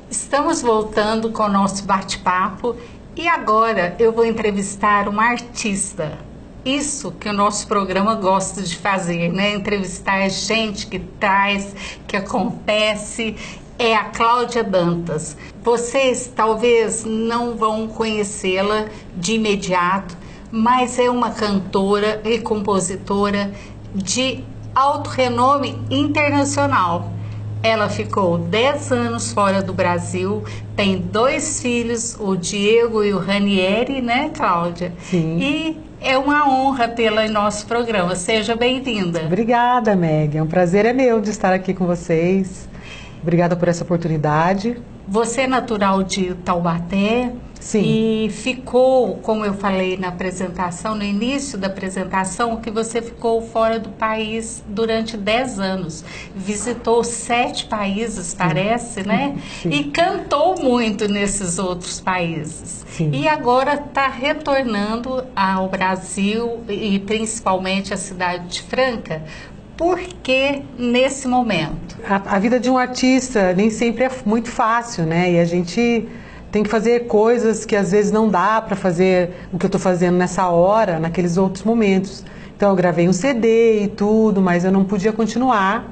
Estamos voltando com o nosso bate-papo e agora eu vou entrevistar uma artista. Isso que o nosso programa gosta de fazer, né? Entrevistar gente que traz, que acontece. É a Cláudia Dantas. Vocês talvez não vão conhecê-la de imediato, mas é uma cantora e compositora de alto renome internacional. Ela ficou 10 anos fora do Brasil, tem 2 filhos, o Diego e o Ranieri, né, Cláudia? Sim. E é uma honra tê-la em nosso programa. Seja bem-vinda. Obrigada, Meg. É um prazer meu de estar aqui com vocês. Obrigada por essa oportunidade. Você é natural de Taubaté. Sim. E ficou, como eu falei na apresentação, no início da apresentação, que você ficou fora do país durante 10 anos. Visitou 7 países, parece, né? Sim. E cantou muito nesses outros países. Sim. E agora está retornando ao Brasil e principalmente à cidade de Franca. Por que nesse momento? A vida de um artista nem sempre é muito fácil, né? E a gente tem que fazer coisas que às vezes não dá para fazer o que eu estou fazendo nessa hora, naqueles outros momentos. Então eu gravei um CD e tudo, mas eu não podia continuar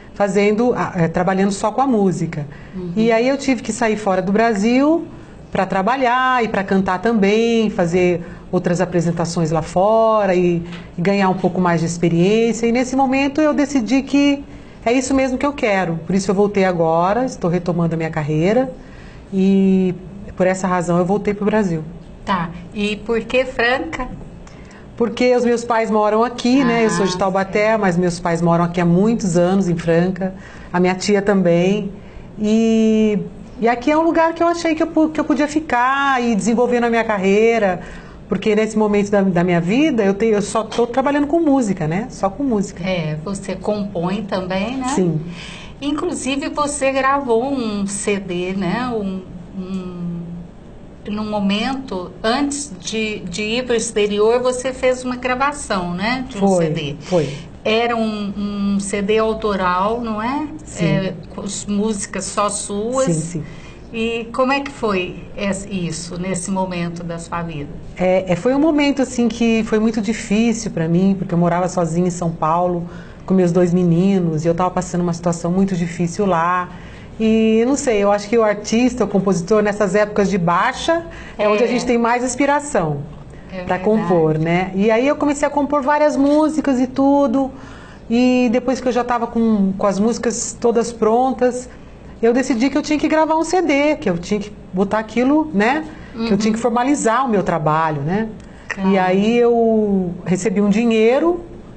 trabalhando só com a música. E aí eu tive que sair fora do Brasil para trabalhar e para cantar também, fazer outras apresentações lá fora e ganhar um pouco mais de experiência. E nesse momento eu decidi que é isso mesmo que eu quero. Por isso eu voltei agora, estou retomando a minha carreira. E por essa razão eu voltei para o Brasil. Tá. E por que Franca? Porque os meus pais moram aqui, né? Eu sou de Taubaté, mas meus pais moram aqui há muitos anos, em Franca. A minha tia também. E aqui é um lugar que eu achei que eu podia ficar e desenvolver na minha carreira. Porque nesse momento da minha vida, eu só estou trabalhando com música, né? Só com música. É, você compõe também, né? Sim. Inclusive você gravou um CD, né? Num momento, antes de ir para o exterior, você fez uma gravação, né? De um CD. Foi. Era um CD autoral, não é? Sim. Com músicas só suas. Sim, sim. E como é que foi isso, nesse momento da sua vida? Foi um momento, assim, que foi muito difícil para mim, porque eu morava sozinha em São Paulo, com meus 2 meninos, e eu estava passando uma situação muito difícil lá. E não sei, eu acho que o artista, o compositor, nessas épocas de baixa, é onde a gente tem mais inspiração para compor, né? E aí eu comecei a compor várias músicas e tudo, e depois que eu já estava com as músicas todas prontas, eu decidi que eu tinha que gravar um CD, que eu tinha que botar aquilo, né? Que eu tinha que formalizar o meu trabalho, né? Claro. E aí eu recebi um dinheiro.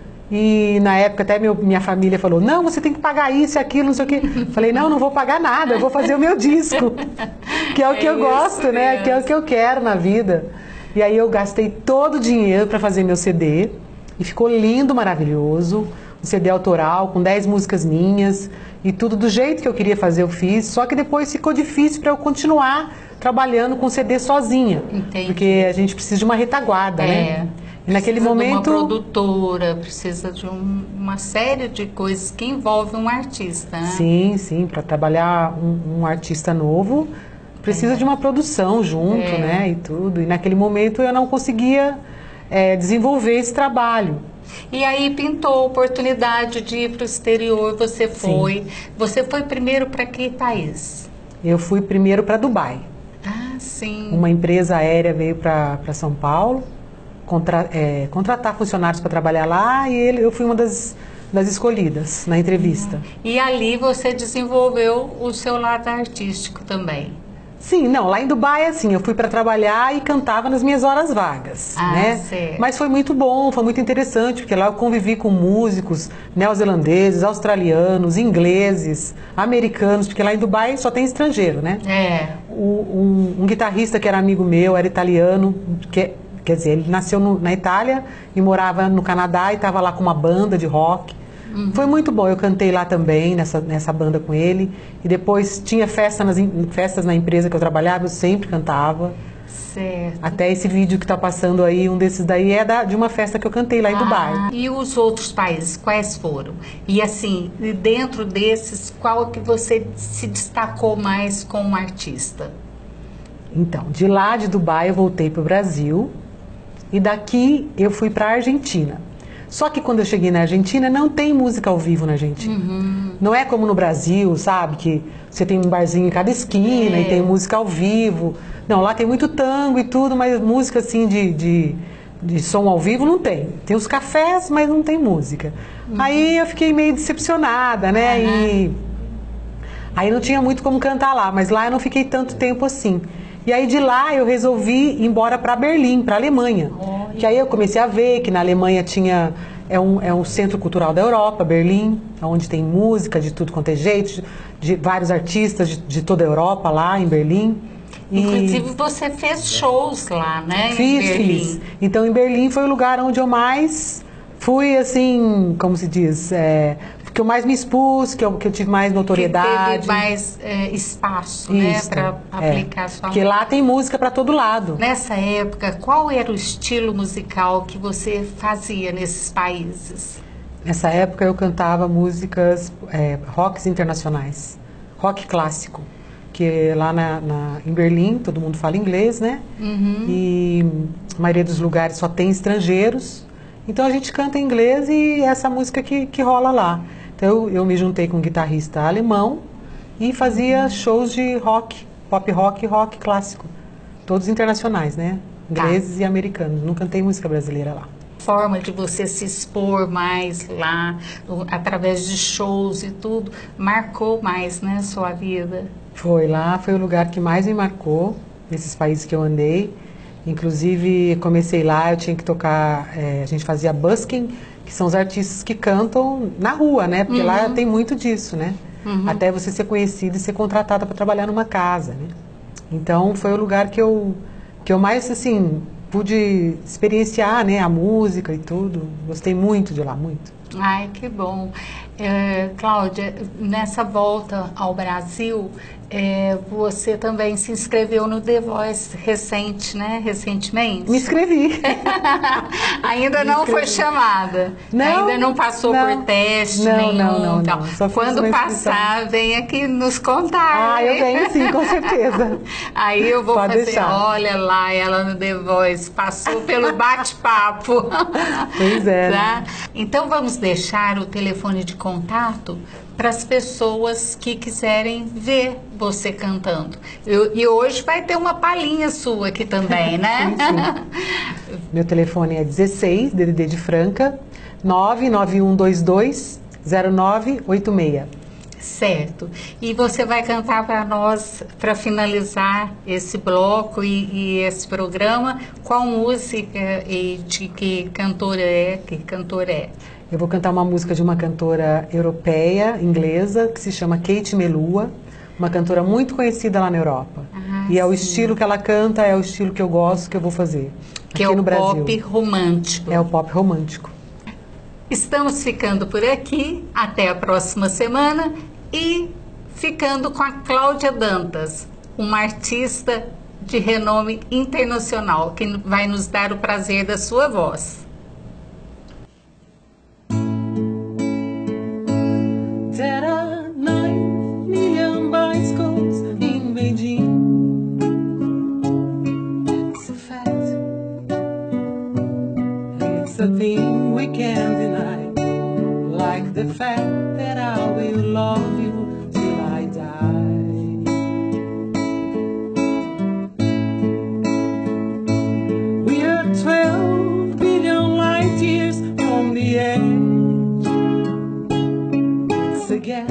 E na época até minha família falou, não, você tem que pagar isso e aquilo, não sei o quê. Falei, não vou pagar nada, eu vou fazer o meu disco, que é o que eu gosto, né? Que é o que eu quero na vida. E aí eu gastei todo o dinheiro para fazer meu CD e ficou lindo, maravilhoso. Um CD autoral com 10 músicas minhas e tudo do jeito que eu queria fazer eu fiz, só que depois ficou difícil para eu continuar trabalhando com CD sozinha. Entendi. Porque a gente precisa de uma retaguarda, né? E naquele momento, de uma produtora, precisa de uma série de coisas que envolvem um artista, né? Sim, sim, para trabalhar um artista novo, precisa de uma produção junto, né, e tudo. E naquele momento eu não conseguia desenvolver esse trabalho. E aí pintou a oportunidade de ir para o exterior, você foi. Sim. Você foi primeiro para que país? Eu fui primeiro para Dubai. Ah, sim. Uma empresa aérea veio para São Paulo contratar funcionários para trabalhar lá e eu fui uma das escolhidas na entrevista. E ali você desenvolveu o seu lado artístico também? Sim, não, lá em Dubai, assim, eu fui para trabalhar e cantava nas minhas horas vagas, né? Certo. Mas foi muito bom, foi muito interessante, porque lá eu convivi com músicos neozelandeses, australianos, ingleses, americanos, porque lá em Dubai só tem estrangeiro, né? Um guitarrista que era amigo meu, era italiano, quer dizer, ele nasceu na Itália e morava no Canadá e estava lá com uma banda de rock. Foi muito bom, eu cantei lá também, nessa banda com ele. E depois tinha festas na empresa que eu trabalhava, eu sempre cantava. Certo. Até esse vídeo que tá passando aí, um desses daí é de uma festa que eu cantei lá em Dubai. E os outros países, quais foram? E assim, dentro desses, qual que você se destacou mais como artista? Então, de lá de Dubai eu voltei pro Brasil e daqui eu fui pra Argentina. Só que quando eu cheguei na Argentina, não tem música ao vivo na Argentina. Não é como no Brasil, sabe? Que você tem um barzinho em cada esquina e tem música ao vivo. Não, lá tem muito tango e tudo, mas música assim de som ao vivo não tem. Tem os cafés, mas não tem música. Aí eu fiquei meio decepcionada, né? E aí não tinha muito como cantar lá, mas lá eu não fiquei tanto tempo assim. E aí de lá eu resolvi ir embora para Berlim, para Alemanha. Que aí eu comecei a ver que na Alemanha tinha é um centro cultural da Europa, Berlim, onde tem música de tudo quanto é jeito, de vários artistas de toda a Europa lá em Berlim. Inclusive você fez shows lá, né? Fiz. Então em Berlim foi o lugar onde eu mais fui, assim, como se diz, que eu mais me expus, que eu tive mais notoriedade. Que teve mais espaço, né, para aplicar sua Porque lá tem música para todo lado. Nessa época, qual era o estilo musical que você fazia nesses países? Nessa época eu cantava músicas rocks internacionais, rock clássico. Que lá em Berlim todo mundo fala inglês, né? E a maioria dos lugares só tem estrangeiros. Então a gente canta em inglês e essa música que rola lá. Então eu me juntei com um guitarrista alemão e fazia shows de rock, pop rock e rock clássico. Todos internacionais, né? Ingleses e americanos. Não cantei música brasileira lá. Forma de você se expor mais lá, através de shows e tudo, marcou mais, né, sua vida? Foi o lugar que mais me marcou, nesses países que eu andei. Inclusive, comecei lá, eu tinha que tocar, a gente fazia busking, que são os artistas que cantam na rua, né? Porque lá tem muito disso, né? Até você ser conhecida e ser contratada para trabalhar numa casa, né? Então, foi o lugar que eu mais, assim, pude experienciar, né? A música e tudo. Gostei muito de lá, muito. Ai, que bom. Cláudia, nessa volta ao Brasil, você também se inscreveu no The Voice recentemente? Me inscrevi. Ainda não foi chamada? Não, ainda não passou por teste nenhum? Não. Só quando passar, vem aqui nos contar. Eu venho sim, com certeza. Aí eu vou Pode fazer, deixar. olha lá, ela no The Voice, passou pelo bate-papo. Pois é. Tá? Então vamos deixar o telefone de contato para as pessoas que quiserem ver você cantando. E hoje vai ter uma palhinha sua aqui também, né? Sim. Meu telefone é 16, DDD de Franca, 991220986. Certo. E você vai cantar para nós, para finalizar esse bloco e esse programa, qual música e de que cantora é? Eu vou cantar uma música de uma cantora europeia, inglesa, que se chama Kate Melua, uma cantora muito conhecida lá na Europa. E é o estilo que ela canta, é o estilo que eu gosto, que eu vou fazer que aqui é no Brasil. Pop romântico. É o pop romântico. Estamos ficando por aqui, até a próxima semana e ficando com a Cláudia Dantas, uma artista de renome internacional, que vai nos dar o prazer da sua voz. There are 9 million bicycles in Beijing. It's a fact. It's a thing we can't deny. Like the fact that I will love you till I die. We are 12 billion light years from the edge. A guess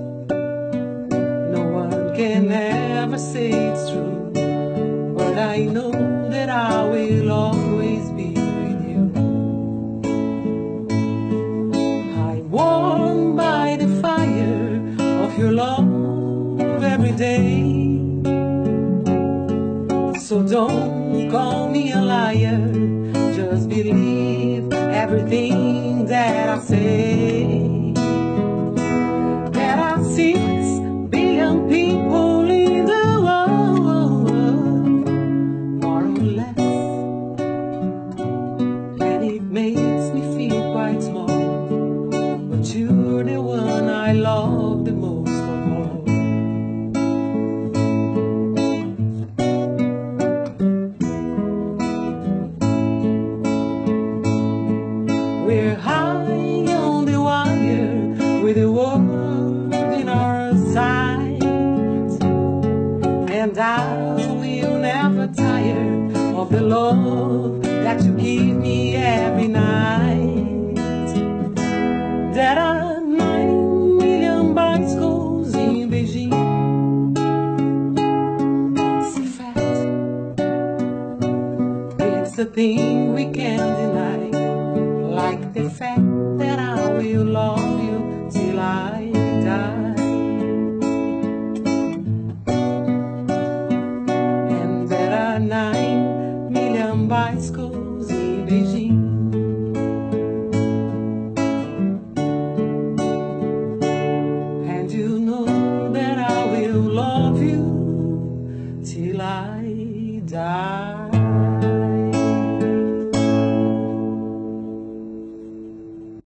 no one can ever say it's true, but I know that I will always be with you. I'm warmed by the fire of your love every day, so don't call me a liar, just believe everything that I say. 6 billion people in the world, And I will never tire of the love that you give me every night. There are 9 million bicycles in Beijing. It's a fact. It's a thing we can't deny. Like the fact that I will love you till I die. And there are 9 million bicycles in Beijing. And you know that I will love you till I die.